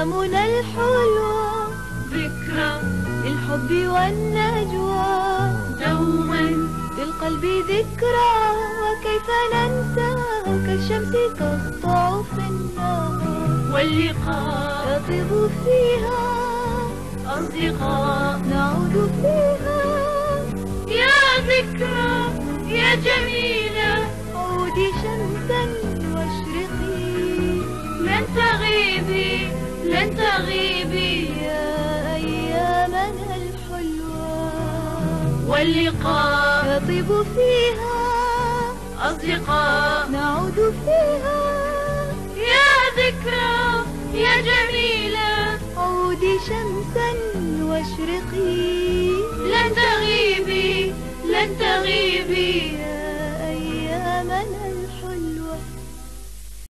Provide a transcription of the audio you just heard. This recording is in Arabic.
أيامنا الحلوة ذكرى للحب والنجوى، دوما في القلب ذكرى وكيف ننسى كالشمس تسطع في النهار، واللقاء يطيب فيها أصدقاء نعود فيها. يا ذكرى يا جميلة عودي شمسا واشرقي، لن تغيبي لن تغيبي يا أيامنا الحلوة، واللقاء يطيب فيها أصدقاء نعود فيها. يا ذكرى يا جميلة عودي شمسا واشرقي، لن تغيبي لن تغيبي يا أيامنا الحلوة.